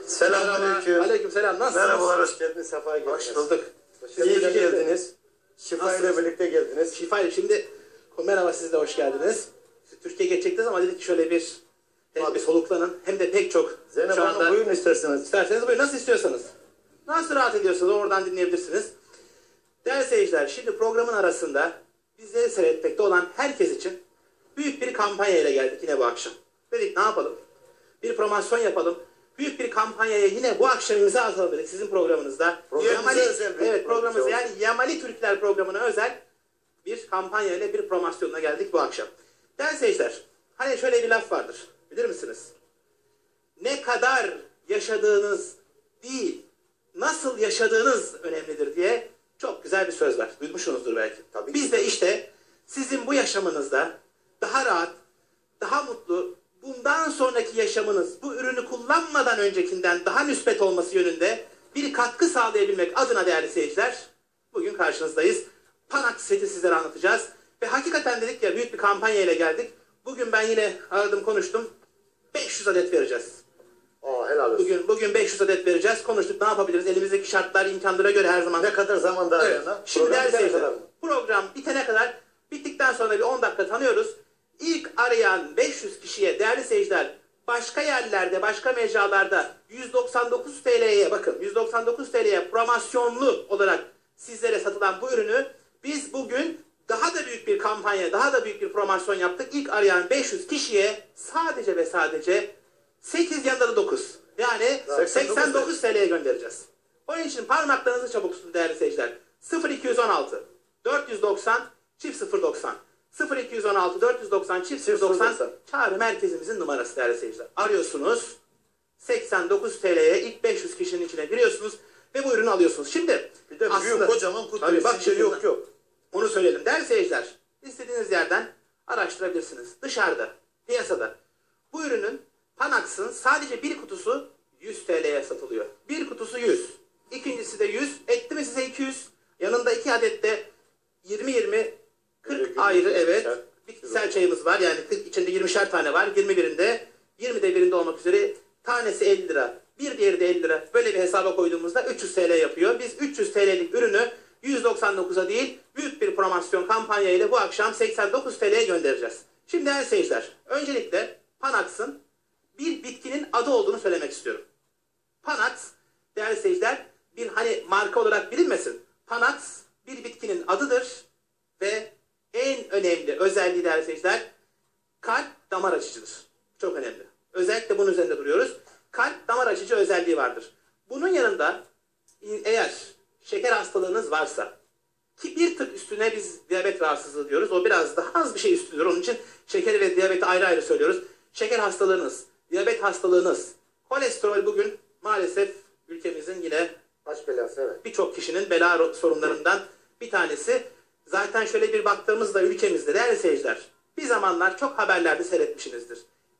Selamünaleyküm. Aleykümselam. Nasılsınız? Merhabalar, hoş geldiniz. Sefa geldiniz. Hoş bulduk. İyi ki geldiniz. Şifa ile birlikte geldiniz. Şifa ile şimdi merhaba, siz de hoş geldiniz. Türkiye'ye geçecektiniz ama dedik ki şöyle bir hem bir soluklanın hem de pek çok Zeynep şu anda Hanım buyurun isterseniz. İsterseniz buyurun, nasıl istiyorsanız. Nasıl rahat ediyorsanız oradan dinleyebilirsiniz. Değerli seyirciler, şimdi programın arasında bizleri seyretmekte olan herkes için büyük bir kampanya ile geldik yine bu akşam. Dedik ne yapalım? Bir promosyon yapalım. Büyük bir kampanyaya yine bu akşam imza atalım dedik sizin programınızda. Programımız yani Yamali Türkler programına özel bir kampanya ile bir promosyonla geldik bu akşam. Değerli seyirciler, hani şöyle bir laf vardır. Bilir misiniz? Ne kadar yaşadığınız değil, nasıl yaşadığınız önemlidir diye çok güzel bir söz var. Duymuşsunuzdur belki. Tabii. Biz de işte sizin bu yaşamınızda daha rahat, daha mutlu, bundan sonraki yaşamınız bu ürünü kullanmadan öncekinden daha müspet olması yönünde bir katkı sağlayabilmek adına değerli seyirciler bugün karşınızdayız. Panax seti sizlere anlatacağız. Ve hakikaten dedik ya, büyük bir kampanya ile geldik. Bugün ben yine aradım konuştum. 500 adet vereceğiz. Helal olsun. Bugün 500 adet vereceğiz. Konuştuk, ne yapabiliriz? Elimizdeki şartlar, imkanlara göre her zaman. Ne kadar zaman daha Evet. yana? Şimdi değerli seyirciler, program bitene kadar, bittikten sonra bir 10 dakika tanıyoruz. İlk arayan 500 kişiye değerli seyirciler, başka yerlerde, başka mecralarda 199 TL'ye bakın, 199 TL'ye promosyonlu olarak sizlere satılan bu ürünü biz bugün daha da büyük bir kampanya, daha da büyük bir promosyon yaptık. İlk arayan 500 kişiye sadece ve sadece 8 yanları 9. Yani 89 TL'ye göndereceğiz. Onun için parmaklarınızı çabuk tutun değerli seyirciler. 0216 490 090 0216 490 090 çağrı merkezimizin numarası değerli seyirciler. Arıyorsunuz, 89 TL'ye ilk 500 kişinin içine giriyorsunuz ve bu ürünü alıyorsunuz. Şimdi bir de büyük kocaman kutu. Tabii bak şimdi yok. Onu söyleyelim. Değerli seyirciler, istediğiniz yerden araştırabilirsiniz. Dışarıda, piyasada bu ürünün, Panax'ın sadece bir kutusu 100 TL'ye satılıyor. Bir kutusu 100. İkincisi de 100. Etti mi size 200? Yanında 2 adet de 20 40 ayrı, evet. Bitkisel çayımız var. Yani 40 içinde 20'şer tane var. 20'de birinde olmak üzere tanesi 50 lira. Bir diğeri de 50 lira. Böyle bir hesaba koyduğumuzda 300 TL yapıyor. Biz 300 TL'lik ürünü 199'a değil, büyük bir promosyon kampanya ile bu akşam 89 TL'ye göndereceğiz. Şimdi değerli seyirciler, öncelikle Panax'ın bir bitkinin adı olduğunu söylemek istiyorum. Panax, değerli seyirciler, bir hani marka olarak bilinmesin. Panax bir bitkinin adıdır ve en önemli özelliği değerli seyirciler, kalp damar açıcıdır. Çok önemli. Özellikle bunun üzerinde duruyoruz. Kalp damar açıcı özelliği vardır. Bunun yanında eğer şeker hastalığınız varsa, ki bir tık üstüne biz diyabet rahatsızlığı diyoruz. O biraz daha az bir şey üstüdür. Onun için şekeri ve diyabeti ayrı ayrı söylüyoruz. Şeker hastalığınız, diyabet hastalığınız, kolesterol bugün maalesef ülkemizin yine Baş belası, evet. Birçok kişinin bela sorunlarından bir tanesi. Zaten şöyle bir baktığımızda ülkemizde değerli seyirciler, bir zamanlar çok haberlerde seyretmişsinizdir.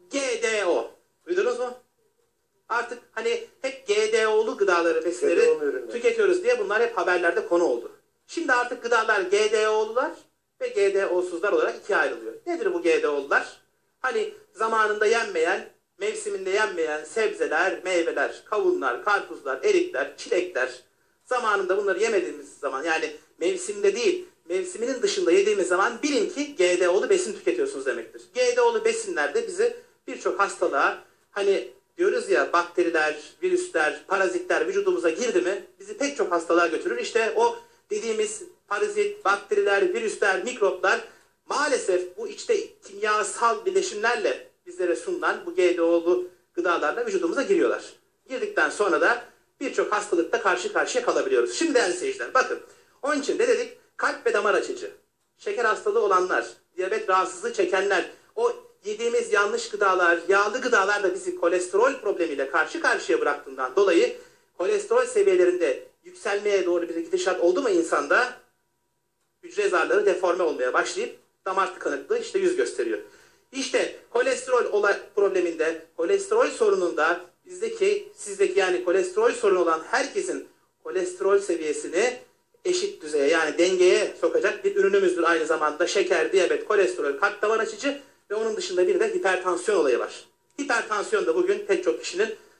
GDO. Duydunuz mu? Artık hani hep GDO'lu gıdaları, besinleri tüketiyoruz diye bunlar hep haberlerde konu oldu. Şimdi artık gıdalar GDO'lular ve GDO'suzlar olarak ikiye ayrılıyor. Nedir bu GDO'lular? Hani zamanında yenmeyen, mevsiminde yenmeyen sebzeler, meyveler, kavunlar, karpuzlar, erikler, çilekler. Zamanında bunları yemediğimiz zaman, yani mevsimde değil, mevsiminin dışında yediğimiz zaman bilin ki GDO'lu besin tüketiyorsunuz demektir. GDO'lu besinler de bizi birçok hastalığa, hani diyoruz ya, bakteriler, virüsler, parazitler vücudumuza girdi mi bizi pek çok hastalığa götürür. İşte o dediğimiz parazit, bakteriler, virüsler, mikroplar maalesef bu içte kimyasal bileşimlerle bizlere sunulan bu GDO'lu gıdalarla vücudumuza giriyorlar. Girdikten sonra da birçok hastalıkta karşı karşıya kalabiliyoruz. Şimdi değerli seyirciler, bakın. Onun için ne dedik? Kalp ve damar açıcı, şeker hastalığı olanlar, diyabet rahatsızlığı çekenler, o yediğimiz yanlış gıdalar, yağlı gıdalar da bizi kolesterol problemiyle karşı karşıya bıraktığından dolayı kolesterol seviyelerinde yükselmeye doğru bir gidişat oldu mu insanda, hücre zarları deforme olmaya başlayıp damar tıkanıklığı işte yüz gösteriyor. İşte kolesterol probleminde, kolesterol sorununda bizdeki, sizdeki, yani kolesterol sorunu olan herkesin kolesterol seviyesini eşit düzeye, yani dengeye sokacak bir ürünümüzdür aynı zamanda. Şeker, diyabet, kolesterol, kalp damar açıcı ve onun dışında bir de hipertansiyon olayı var. Hipertansiyon da bugün pek çok kişinin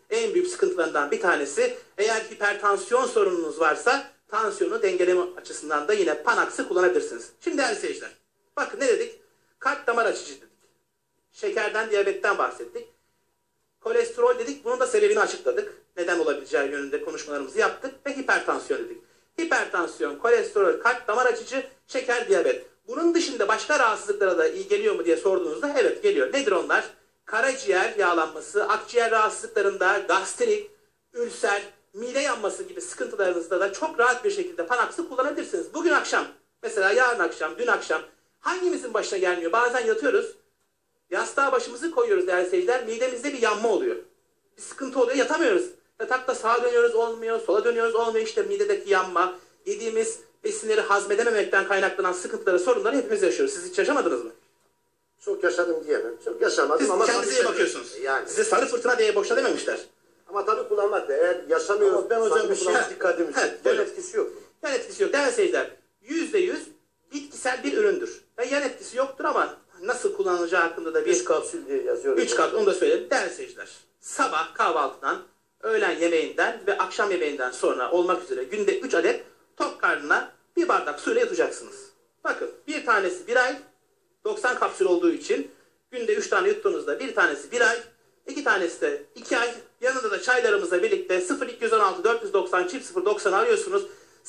en büyük sıkıntılarından bir tanesi. Eğer hipertansiyon sorununuz varsa tansiyonu dengeleme açısından da yine Panax'ı kullanabilirsiniz. Şimdi değerli seyirciler, bakın ne dedik? Kalp damar açıcı dedik. Şekerden, diyabetten bahsettik. Kolesterol dedik, bunun da sebebini açıkladık. Neden olabileceği yönünde konuşmalarımızı yaptık ve hipertansiyon dedik. Hipertansiyon, kolesterol, kalp damar açıcı, şeker, diyabet. Bunun dışında başka rahatsızlıklara da iyi geliyor mu diye sorduğunuzda evet geliyor. Nedir onlar? Karaciğer yağlanması, akciğer rahatsızlıklarında gastrik, ülser, mide yanması gibi sıkıntılarınızda da çok rahat bir şekilde Panax'ı kullanabilirsiniz. Bugün akşam, mesela yarın akşam, dün akşam hangimizin başına gelmiyor? Bazen yatıyoruz, yastığa başımızı koyuyoruz değerli seyirciler, midemizde bir yanma oluyor. Bir sıkıntı oluyor, yatamıyoruz. Yatakta sağa dönüyoruz olmuyor, sola dönüyoruz olmuyor, işte midedeki yanma, yediğimiz besinleri hazmedememekten kaynaklanan sıkıntıları, sorunları hepimiz yaşıyoruz. Siz hiç yaşamadınız mı? Çok yaşadım diyemem. Çok yaşamadım Siz ama kendinize iyi bakıyorsunuz. Yani. Size sarı fırtına diye boşuna dememişler. Ama tabii kullanmak da eğer yaşamıyoruz. Ama ben hocam bir şey kullanmak dikkatimi çekti. Yan buyurun. etkisi yok. Yan etkisi yok. Değerli seyirciler, %100 bitkisel bir üründür. Ve yan etkisi yoktur ama nasıl kullanılacağı hakkında da bir 3 kapsül diye yazıyor. 3 kat, onu da söyleyelim. Değerli seyirciler, sabah kahvaltıdan, öğlen yemeğinden ve akşam yemeğinden sonra olmak üzere günde 3 adet tok karnına bir bardak suyla yutacaksınız. Bakın, bir tanesi 1 ay, 90 kapsül olduğu için günde 3 tane yuttuğunuzda bir tanesi 1 ay, 2 tanesi de 2 ay. Yanında da çaylarımızla birlikte 0216 490 0090 arıyorsunuz.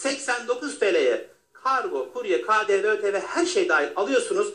89 TL'ye kargo, kurye, KDV, ÖTV her şey dahil alıyorsunuz.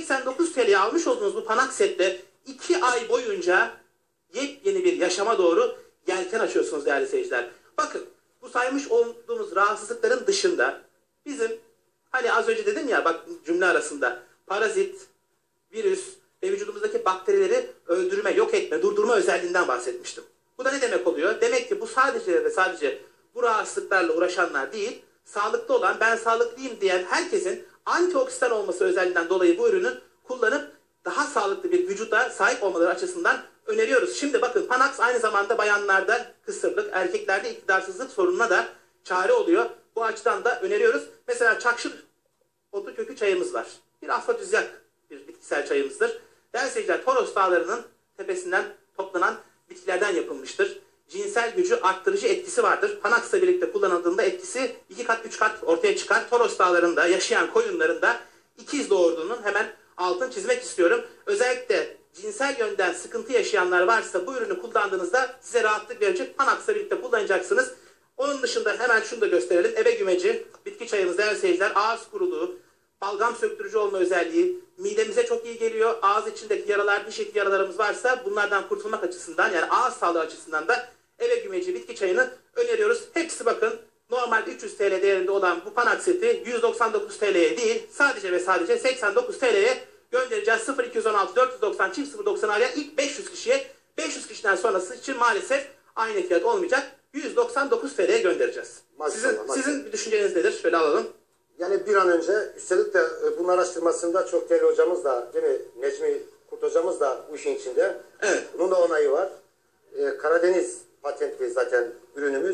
89 TL'ye almış olduğunuz bu Panax setle 2 ay boyunca yepyeni bir yaşama doğru yelken açıyorsunuz değerli seyirciler. Bakın, bu saymış olduğumuz rahatsızlıkların dışında bizim hani az önce dedim ya, bak cümle arasında parazit, virüs ve vücudumuzdaki bakterileri öldürme, yok etme, durdurma özelliğinden bahsetmiştim. Bu da ne demek oluyor? Demek ki bu sadece ve sadece bu rahatsızlıklarla uğraşanlar değil, sağlıklı olan, ben sağlıklıyım diyen herkesin antioksidan olması özelliğinden dolayı bu ürünü kullanıp daha sağlıklı bir vücuda sahip olmaları açısından öneriyoruz. Şimdi bakın, Panax aynı zamanda bayanlarda kısırlık, erkeklerde iktidarsızlık sorununa da çare oluyor. Bu açıdan da öneriyoruz. Mesela çakşır otu kökü çayımız var. Bir afrodizyak bir bitkisel çayımızdır. Değerli seyirciler, Toros Dağları'nın tepesinden toplanan bitkilerden yapılmıştır. Cinsel gücü arttırıcı etkisi vardır. Panax'la birlikte kullanıldığında etkisi 2 kat 3 kat ortaya çıkar. Toros Dağları'nda yaşayan koyunların da ikiz doğurduğunun hemen altını çizmek istiyorum. Özellikle cinsel yönden sıkıntı yaşayanlar varsa bu ürünü kullandığınızda size rahatlık verecek. Panax'la birlikte kullanacaksınız. Onun dışında hemen şunu da gösterelim. Ebe gümeci bitki çayımız değerli seyirciler, ağız kuruluğu, balgam söktürücü olma özelliği, midemize çok iyi geliyor. Ağız içindeki yaralar, diş eti yaralarımız varsa bunlardan kurtulmak açısından, yani ağız sağlığı açısından da ebe gümeci bitki çayını öneriyoruz. Hepsi bakın normalde 300 TL değerinde olan bu Panax seti 199 TL'ye değil, sadece ve sadece 89 TL'ye göndereceğiz. 0216 490 090 arayan ilk 500 kişiye, 500 kişiden sonrası için maalesef aynı fiyat olmayacak. 199 TL'ye göndereceğiz. Sizin bir düşünceniz nedir? Şöyle alalım. Yani bir an önce, üstelik de bunun araştırmasında çok değerli hocamız da, değil mi? Necmi Kurt hocamız da bu işin içinde. Evet. Bunun da onayı var. Karadeniz patentli zaten ürünümüz.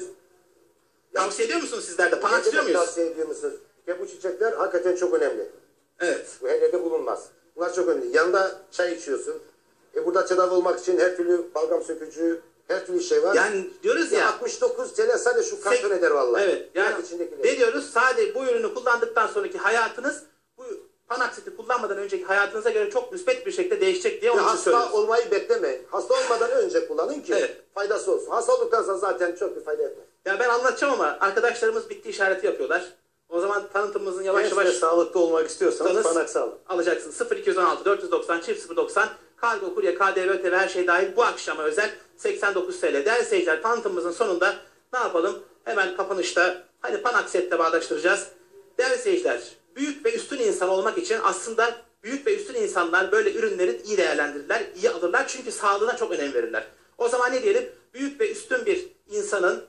Tavsiye ediyor musunuz sizler de? Panax diyor muyuz? Tavsiye ediyor musunuz? Ve bu çiçekler hakikaten çok önemli. Evet. Bu her yerde bulunmaz. Bunlar çok önemli. Yanında çay içiyorsun. Burada tedavi olmak için her türlü balgam sökücü, her türlü şey var. Yani diyoruz ya. 69 TL sadece şu karton eder vallahi. Evet. Yani ne diyoruz? Sadece bu ürünü kullandıktan sonraki hayatınız bu Panax seti kullanmadan önceki hayatınıza göre çok müspet bir şekilde değişecek diye onun için söylüyoruz. Hasta olmayı beklemeyin. Hasta olmadan önce kullanın ki Evet. faydası olsun. Hasta olduktan sonra zaten çok bir fayda etmez. Ya ben anlatacağım ama arkadaşlarımız bitti işareti yapıyorlar. O zaman tanıtımımızın yavaş Genç yavaş ve sağlıklı olmak istiyorsanız Panax alın. alacaksınız. 0216 490 090 kargo, kurye, KDV, ÖTV her şey dahil bu akşama özel 89 TL. Değerli seyirciler, tanıtımımızın sonunda ne yapalım? Hemen kapanışta hani Panax setle bağdaştıracağız. Değerli seyirciler, büyük ve üstün insan olmak için aslında büyük ve üstün insanlar böyle ürünleri iyi değerlendirirler, iyi alırlar. Çünkü sağlığına çok önem verirler. O zaman ne diyelim? Büyük ve üstün bir insanın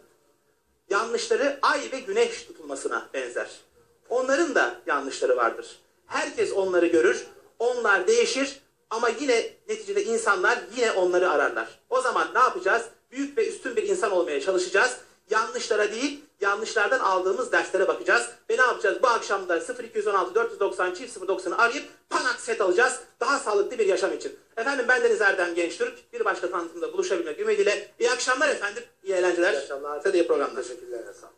yanlışları ay ve güneş tutulmasına benzer. Onların da yanlışları vardır. Herkes onları görür, onlar değişir ama yine neticede insanlar yine onları ararlar. O zaman ne yapacağız? Büyük ve üstün bir insan olmaya çalışacağız. Yanlışlara değil, yanlışlardan aldığımız derslere bakacağız. Ve ne yapacağız? Bu akşam da 0216 490 090'ı arayıp Panax Fanax set alacağız daha sağlıklı bir yaşam için. Efendim ben Deniz Erdem Gençtürk. Bir başka tanıtımda buluşabilmek ümidiyle. İyi akşamlar efendim. İyi eğlenceler. İyi akşamlar. Size de iyi programlar. Teşekkürler. Sağ olun.